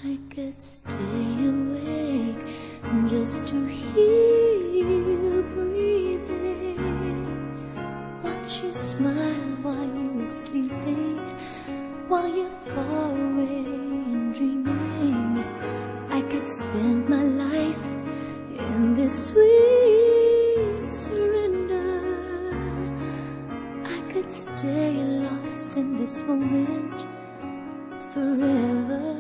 I could stay awake just to hear you breathing, watch you smile while you were sleeping, while you're far away and dreaming. I could spend my life in this sweet surrender. I could stay lost in this moment forever.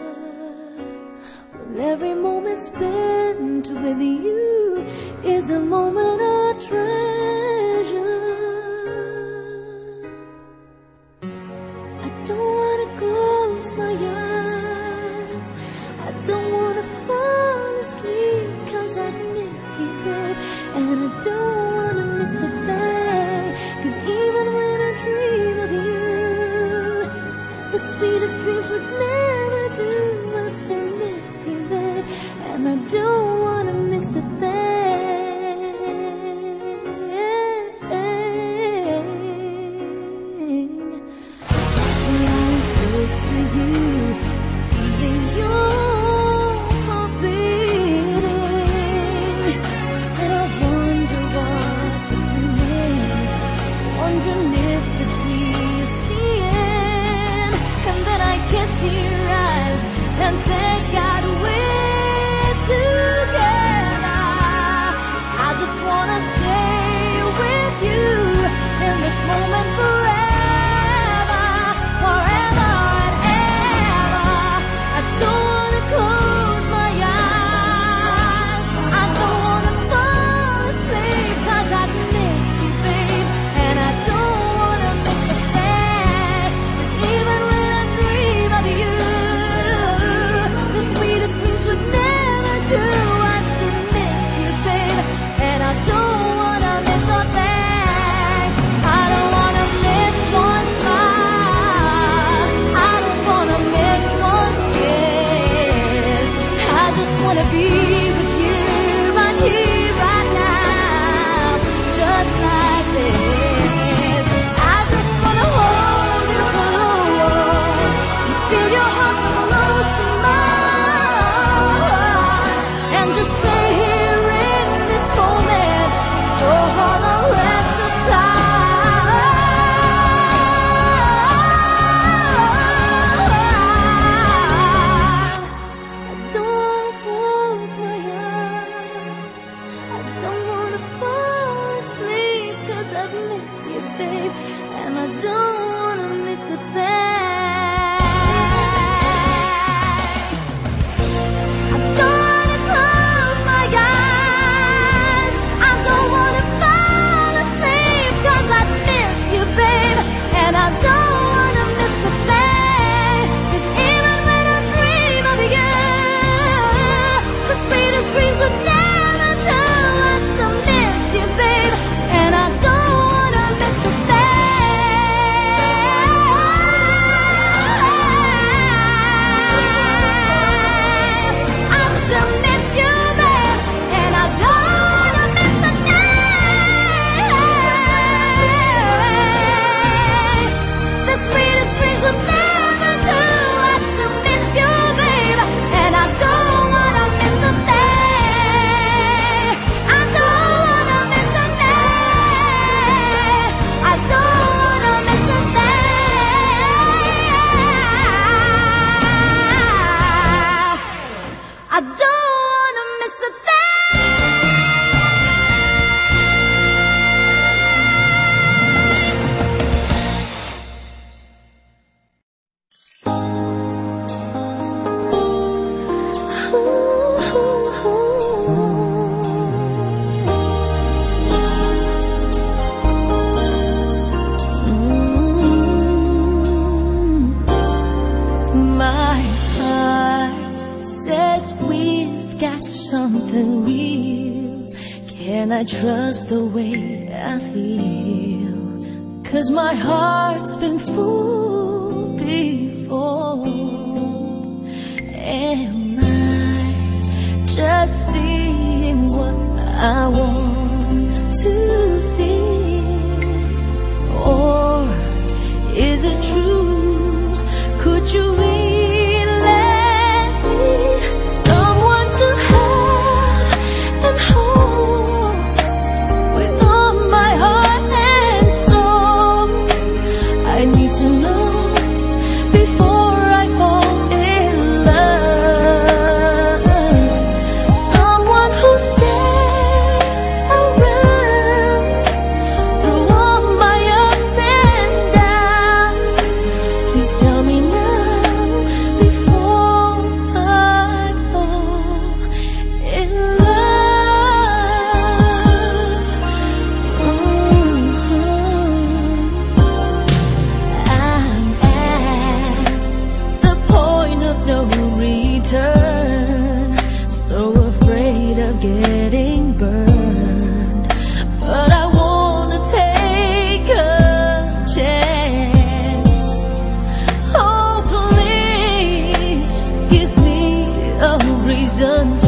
Well, every moment spent with you is a moment I treasure. I don't wanna close my eyes, I don't wanna fall asleep, 'cause I miss you, babe, and I don't wanna miss a thing. 'Cause even when I dream of you, the sweetest dreams would never do. I'd still miss you, babe, and I don't wanna miss a thing. When I'm close to you, feeling your heart beating, and I wonder what you're dreaming, wondering if it's me you're seeing. And then I kiss your eyes and thank God we're together. I just wanna stay with you in this moment forever, forever and ever. I don't wanna close my eyes, I don't wanna fall asleep, 'cause I miss you, babe, and I don't wanna miss a thing. 'Cause even when I dream of you, the sweetest dreams would never do. I still miss you, babe, and I don't wanna miss a thing. I don't wanna miss one smile, I don't wanna miss one kiss. I just wanna be with you right here, right now, just like this. I just wanna hold you close and feel your heart so close to mine, and just stay here in this moment for the rest of time. I don't wanna close my eyes, I don't wanna fall asleep, 'cause I miss you, babe, and I don't wanna miss a thing. I don't wanna close my eyes, I don't wanna fall asleep, 'cause I miss you, babe, and I don't wanna miss a thing. 'Cause even when I dream of you, the sweetest dreams would never do. I still miss you, babe, and I don't wanna miss a thing. I still miss you, babe, and I don't wanna miss a thing. The sweetest dreams would never do. I still miss you, babe, and I don't wanna miss a thing. I don't wanna miss a thing. I don't wanna miss a thing. I don't wanna miss a thing. My heart says we've got something real. Can I trust the way I feel? 'Cause my heart's been fooled before. Am I just seeing what I want to see? Or is it true? Could you really let reason